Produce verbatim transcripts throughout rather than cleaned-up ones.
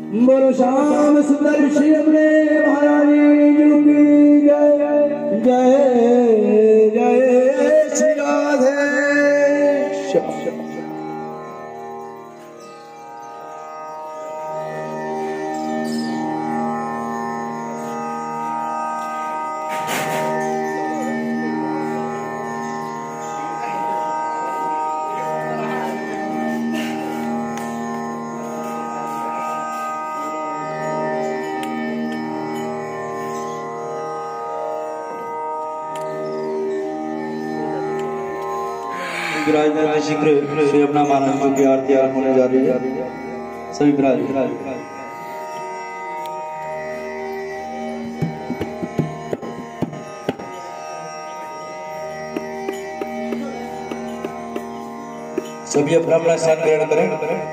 बोलो श्याम सुंदर श्री अपने महारानी जी की जय जय जय श्री राधे। विराज शीघ्र श्री अपना मानव की आरती आरंभ होने जा रही है। सभी विराज विराज सभी अपना अपना स्थान ग्रहण करें।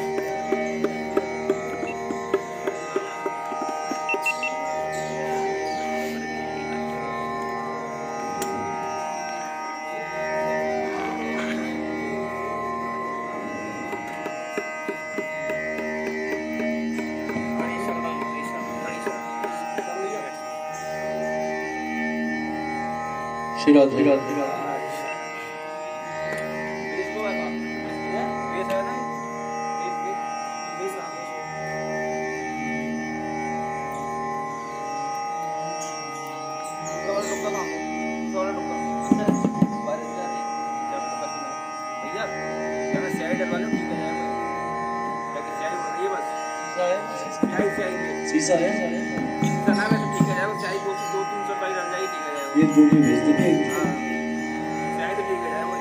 श्री राधे राधे शीशा है ये जो भी भेज देंगे। हाँ चाय तो ठीक है वो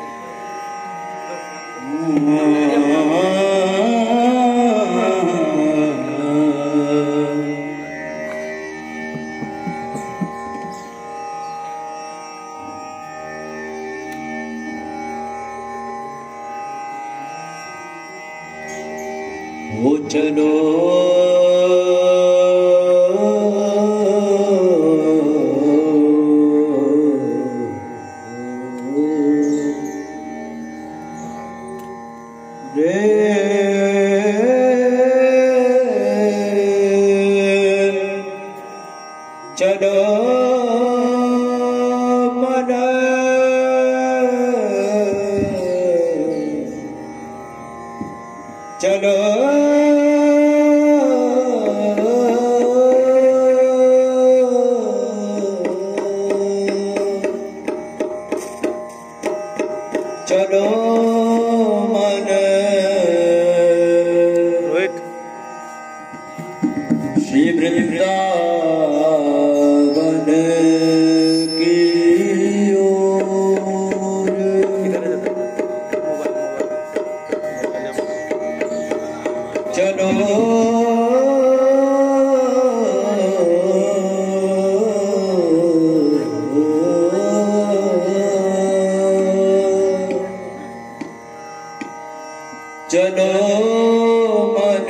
हो चलो चलो चलो मन श्री वृंदावन की ओर चलो चलो मन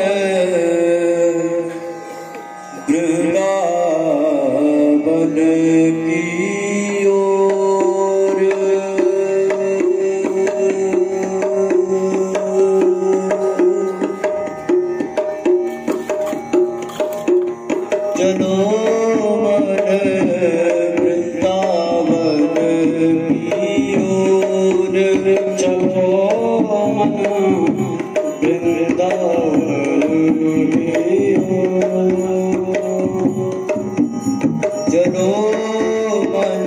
वृंदावन की ओर चलो मन वृंदावन की ओर चलो मन चलो मन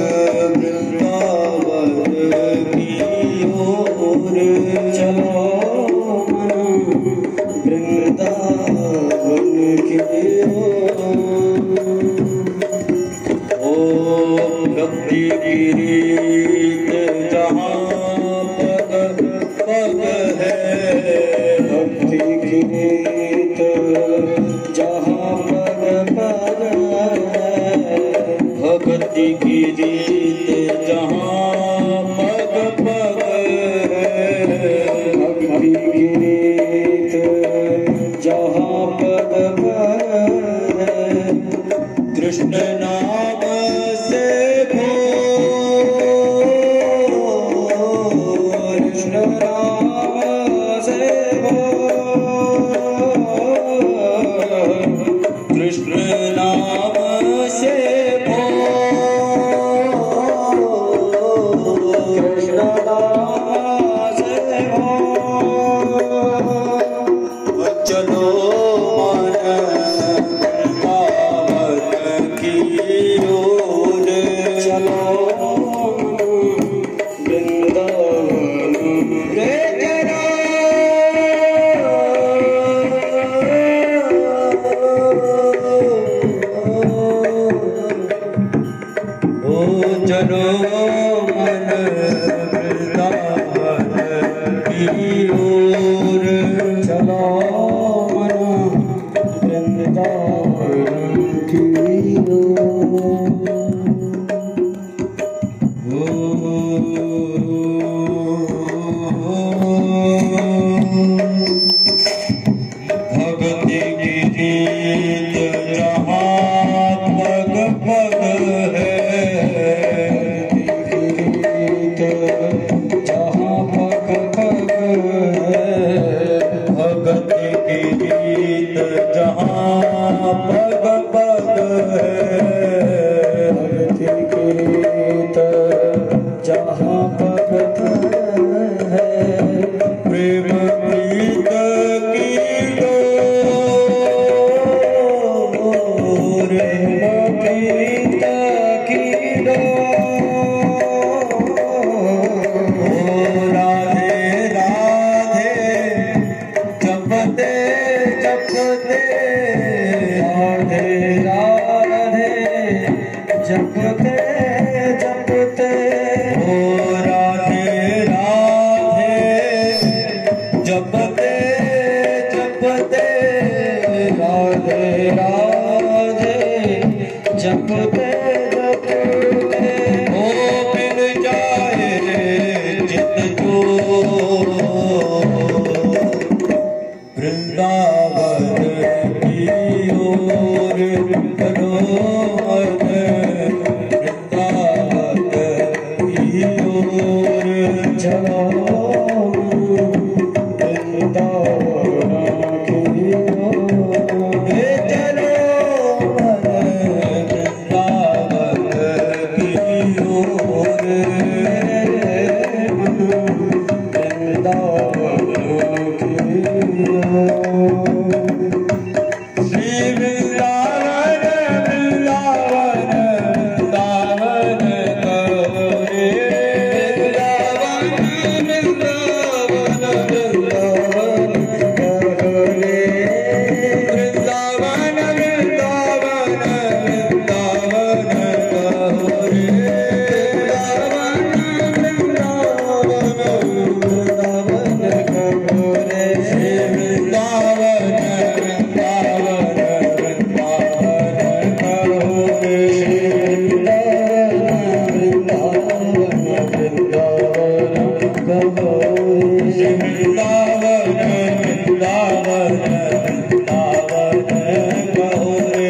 वृंदावन की ओर चलो मन वृंदावन की ओर ओ भक्ति की रीत जहाँ पग पग है भक्ति की रीत जहाँ पग पग है भक्ति की रीत जहाँ पग पग है भक्ति की रीत जहाँ पग पग है कृष्ण नाम से कृष्ण नाम से चलो मन पावन की ओर चलो वृंदावन रे चलो ओ चलो मन वृंदावन की ओर चलो मन वृंदावन की ओर भक्ति की रीत जहाँ पग पग है जहाँ पग पग है भक्ति की रीत जहाँ पग पग है भक्ति की रीत जहाँ पग पग है प्रेम प्रीत की डोर प्रेम प्रीत की डोर राधे राधे जपते जपते राधे राधे जपते जपते ओ राधे राधे जपते जपते राधे राधे जपते जपते ओ मिल जाए जित जो वृंदावन की ओर करो मन वृंदावन की ओर चलो वृंदावन की ओर चलो मन वृंदावन की ओर वृंदावन की ओर श्री वृंदावन वृंदावन वृंदावन गौरे वृंदावन वृंदावन वृंदावन गौरे वृंदावन वृंदावन वृंदावन गौरे वृंदावन वृंदावन गौरे श्री वृंदावन वृंदावन वृंदावन गौरे वृंदावन वृंदावन गौरे वृंदावन वृंदावन वृंदावन गौरे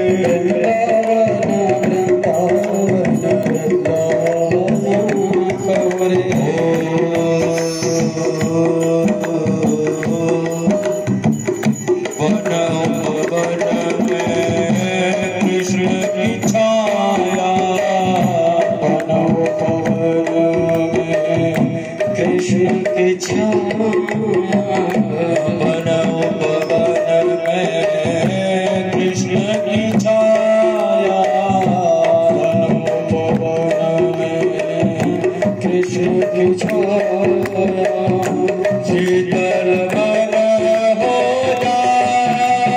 वन उपवन में कृष्ण की छाया वन उपवन में कृष्ण की छाया वन उपवन में कृष्ण की छाया वन उपवन में कृष्ण की छाया शीतल मन हो जाए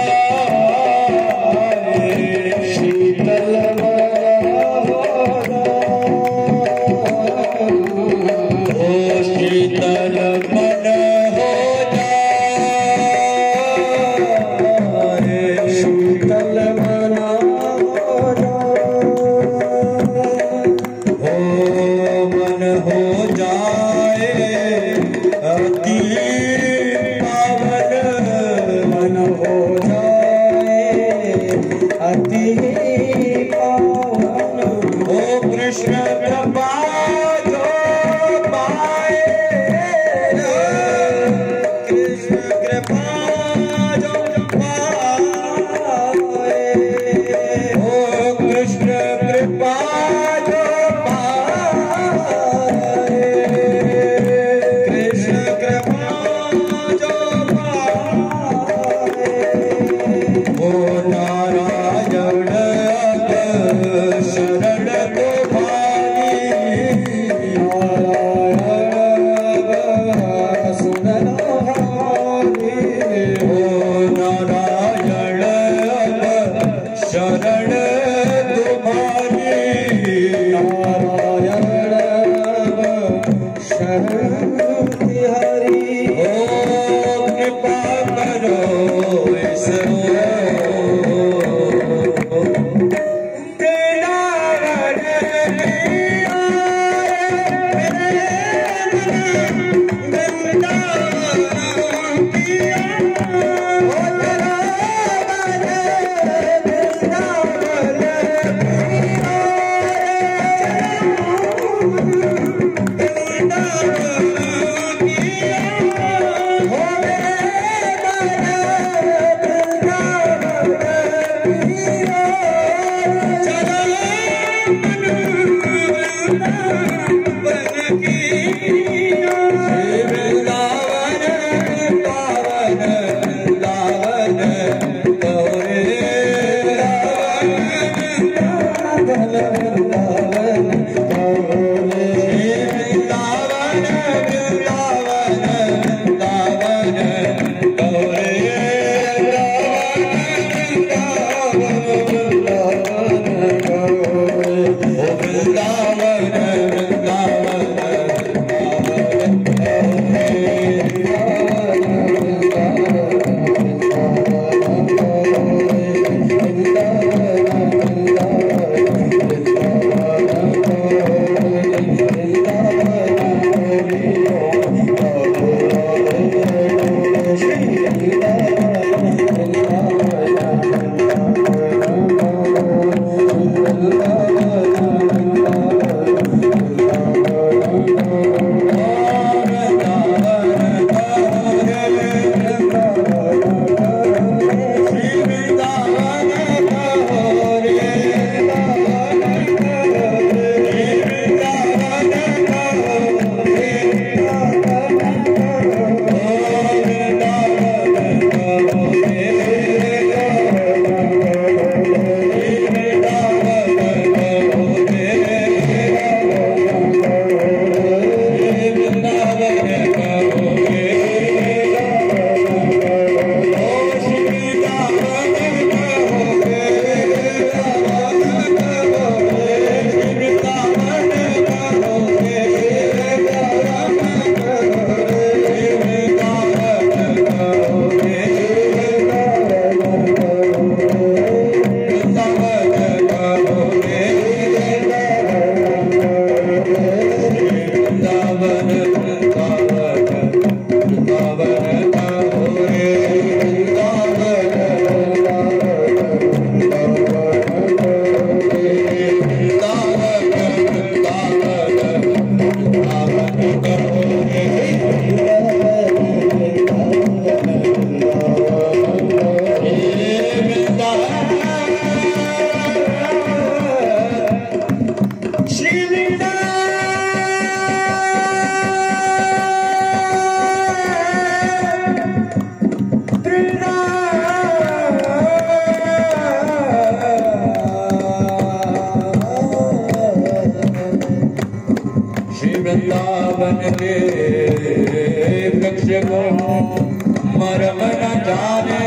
को मर्म न जाने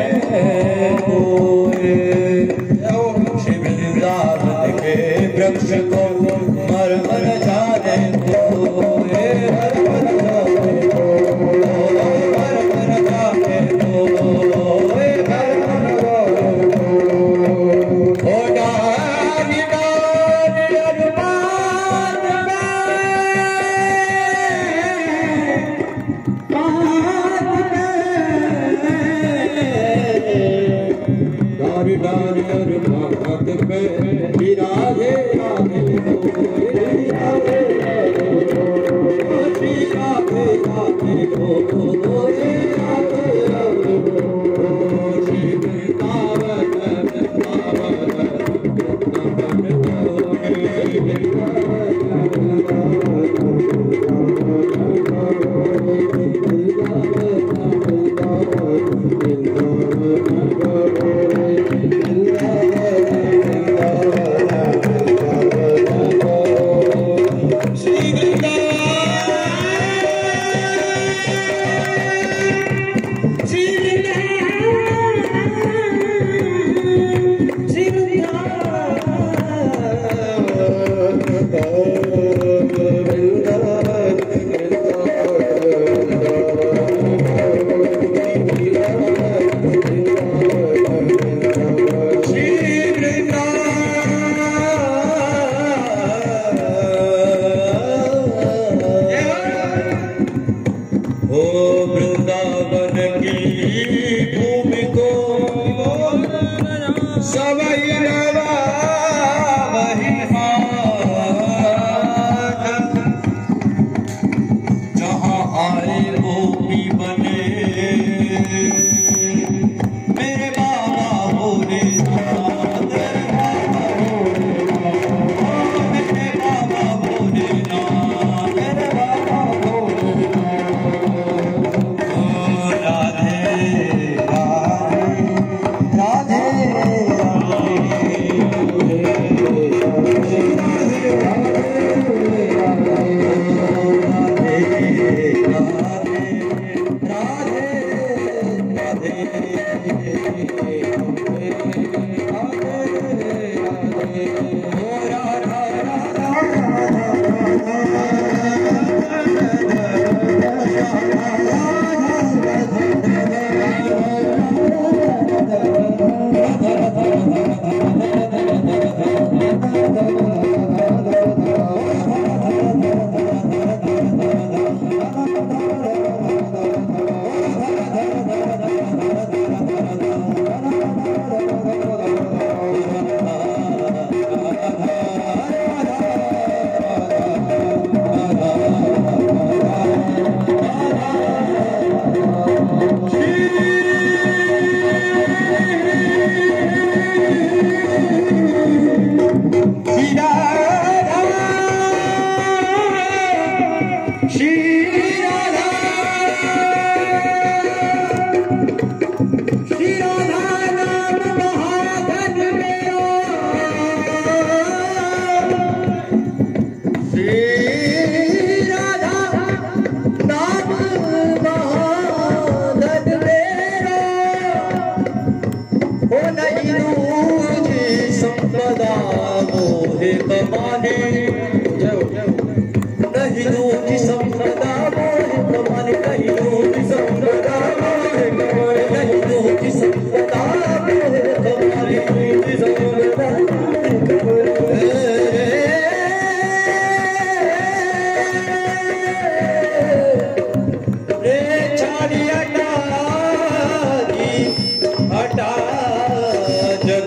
कोई, श्री वृंदावन के वृक्ष को मर्म न जाने कोई, मर्म न जाने कोई। जग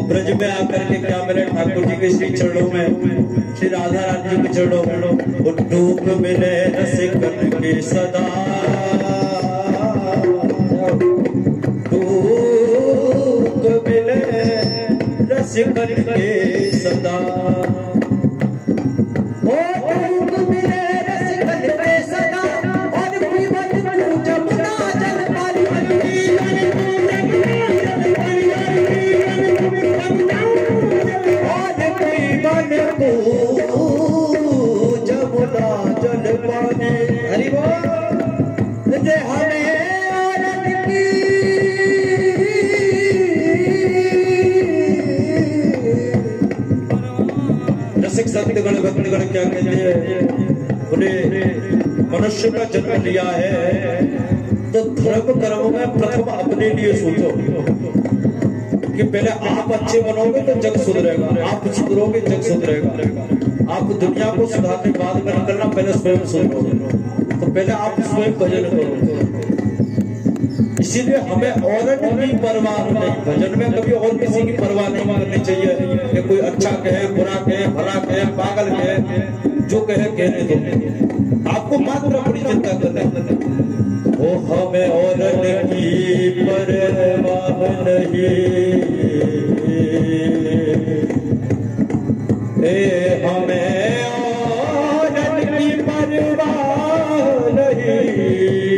ब्रज में आकर के क्या मिले ठाकुर जी के श्री चरणों में, श्री राधा रानी जी के चरणों में वो डूब मिले रसिकन के सदा, डूब मिले रसिकन के सदा। संतगण भक्तगण क्या कहते हैं, बोले मनुष्य का जन्म लिया है तो धर्म कर्म में प्रथम अपने लिए सोचो कि पहले आप अच्छे बनोगे तो जग सुधरेगा, आप सुधरोगे जग सुधरेगा। आप दुनिया को सुधारने बाद में निकलना, पहले स्वयं सुधरो, तो पहले आप स्वयं भजन करो। इसीलिए हमें औरत की परवाह नहीं, भजन में कभी और किसी की परवाह नहीं करनी चाहिए कि कोई अच्छा कहे, बुरा कहे, भला कहे, पागल कहे, जो कहे कहने दो। आपको मात्र अपनी चिंता करना है। वो हमें औरत की परवाह नहीं, ए हमें औरत की परवाह नहीं।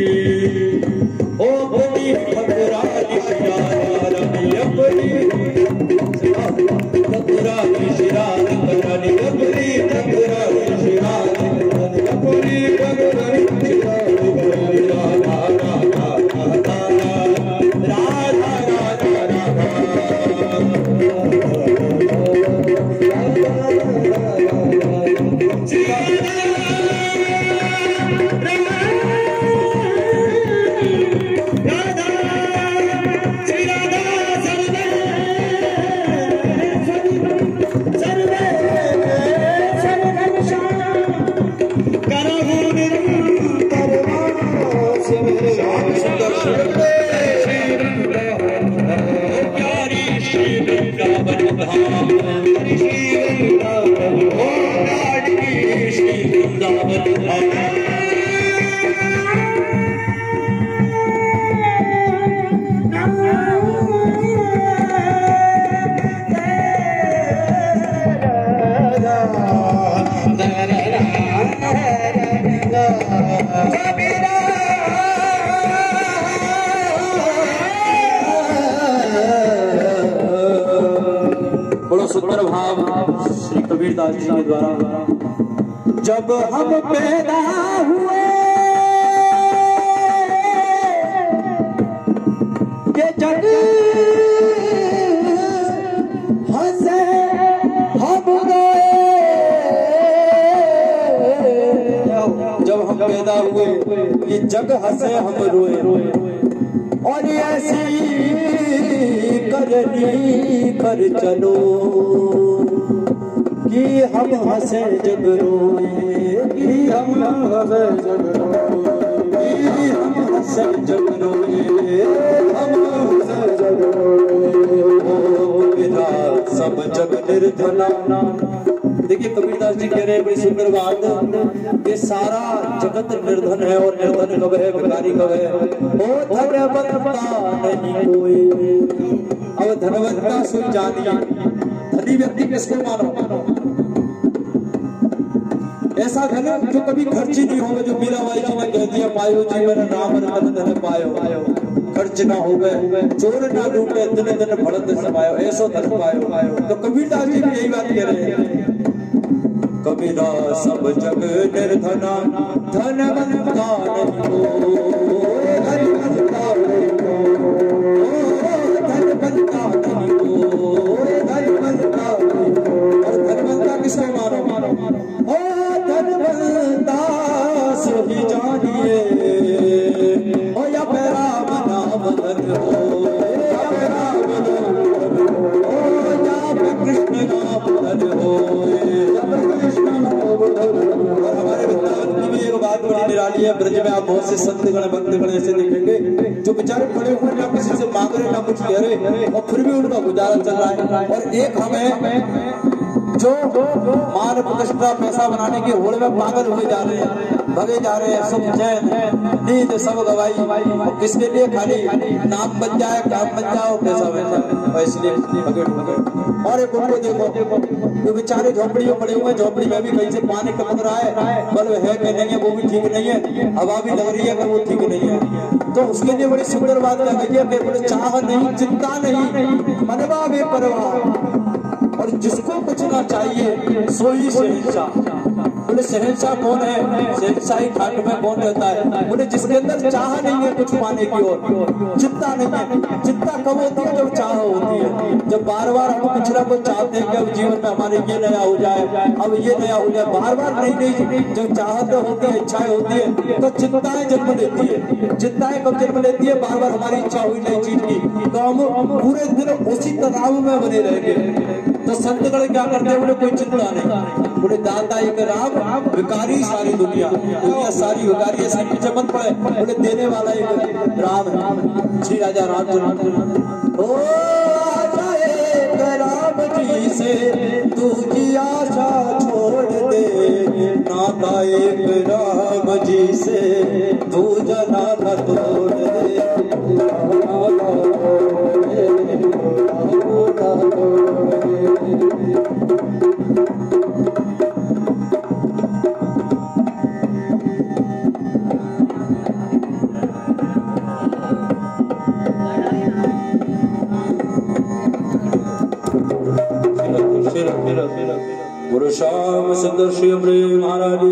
सुंदर भाव श्री कबीरदास जी के द्वारा। जब हम पैदा हुए ये जग हंसे हम रोए, जब हम पैदा हुए ये जग हंसे हम रोए, और ऐसी करनी कर चलो कि हम हंसे जग रोए, कि हम हंसे जग रोए, कि हम हंसे जग रोए, हम हंसे जग रोए, बिना सब जग निर्धना। देखिए कबीरदास जी कह रहे हैं बड़ी सुंदर बात कि सारा जगत निर्धन है, और निर्धन कब है, भिखारी कब है, ओ धनवंता नहीं कोई। अब धनवंता सुन जानिए, धनी व्यक्ति किसको मानो? ऐसा धन जो कभी खर्च ही नहीं होगा, जो मीराबाई जी ने कह दिया, पायो जी मेरा नाम रतन धन पायो, खर्च ना हो गए, चोर ना लूटे, दिन दिन भड़त समायो, ऐसो धन पायो। तो कबीरदास जी भी यही बात कह रहे हैं, कबीरा सब जग निर्धना धनवंता नहीं कोई, धनवंता नहीं कोई, धनवंता नहीं कोई, धनवंता नहीं कोई। और धनवंता किसको मानो? ओ धनवंता सो ही जानिए, ओ या मेरा नाम धन हो, या राम नाम हो, या कृष्ण नाम धन हो। और हमारे वृंदावन की भी एक बात बड़ी निराली है, ब्रज में आप बहुत से संतगण भक्तगण ऐसे देखेंगे जो बेचारे खड़े हुए किसी से मांग रहे ना कुछ कह रहे, और फिर भी उनका गुजारा चल रहा है। और एक हमें जो मान प्रतिष्ठा पैसा बनाने की होड़ में पागल हुए जा रहे हैं, भगे जा रहे हैं, सब चैन नींद सब गवाई, और किसके लिए? खाली नाम बन जाए, काम बन जाओ, पैसा बन जाए, और इसलिए भगे भगे। और एक उनको देखो, जो बेचारे झोपड़ी में पड़े हुए, झोपड़ी में भी कहीं से पानी टपक रहा है, बल्ब है कि नहीं है वो भी ठीक नहीं है, हवा भी लग रही है कि वो ठीक नहीं है। तो उसके लिए बड़ी सुंदर बात कह गई है, बेपरवाह चाह नहीं, चिंता नहीं, मनवा बेपरवाह। और जिसको बचना चाहिए सोई शहंशाह। बोले शहंशाह कौन है? शहंशाही खाट में कौन रहता है? बोले जिसके अंदर चाह नहीं है कुछ पाने की ओर, चिंता नहीं है। चिंता कब होती है? जब चाह होती है, जब बार बार हम कुछ ना कुछ चाहते हैं कि अब जीवन में हमारे ये नया हो जाए, अब ये नया हो जाए, बार बार नहीं नहीं, जब चाहत होती है, इच्छाएं होती है, तो चिंताएं जन्म लेती है। चिंताएं कब जन्म लेती है? बार बार हमारी इच्छा हुई नई चीज की, तो हम पूरे दिन उसी तनाव में बने रहेंगे। तो संतगण क्या करते हैं? बोले कोई चिंता नहीं, बोले दाता एक राम, विकारी सारी दुनिया, दुनिया सारी विकारी, ऐसे पीछे मत पड़े, बोले देने वाला एक राम है, श्री राजा रामचंद्र। ओ आशा एक राम जी से तुझी आशा छोड़ दे, नाता एक राम जी से तू जना न तोड़ दे। गुरु श्याम सुंदर श्री अमृत महाराज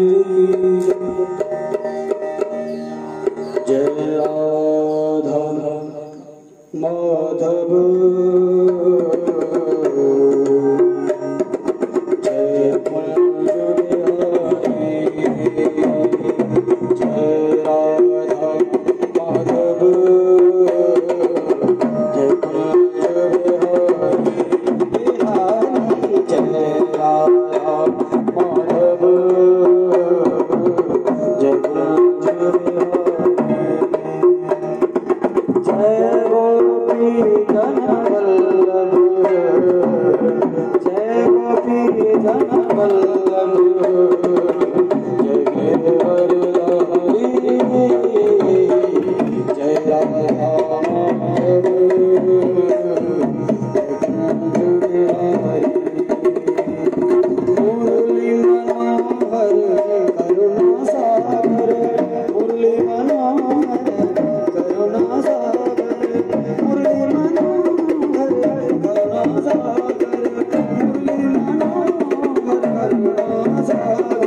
जय राधा माधव जय कुंज बिहारी जय राधा माधव जय कुंज बिहारी जय राधा माधव जय कुंज जय गोपी जन वल्लभ जय गोपी जन वल्लभ जय हरि जय राधा माधव मुरली मनोहर करुणा सागर मुरली मनोहर करुणा सागर मुरली मनोहर करुणा सागर मुरली मनोहर करुणा सागर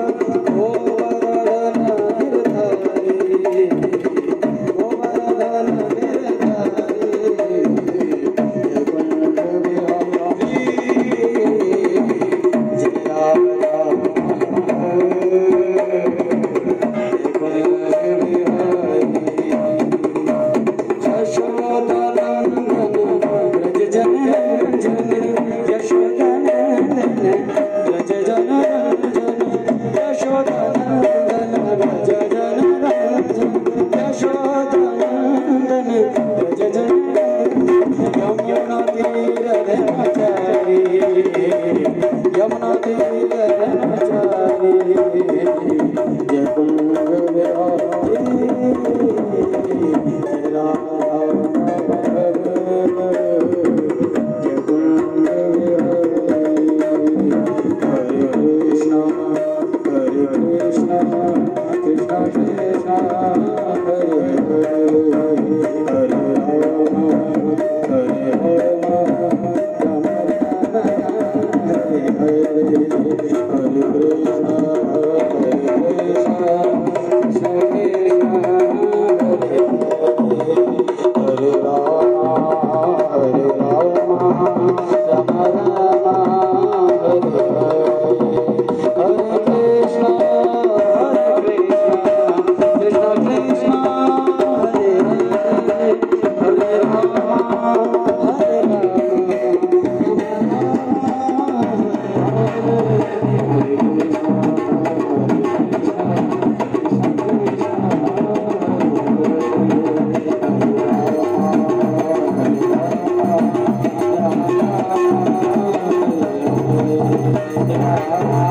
तुम्हारा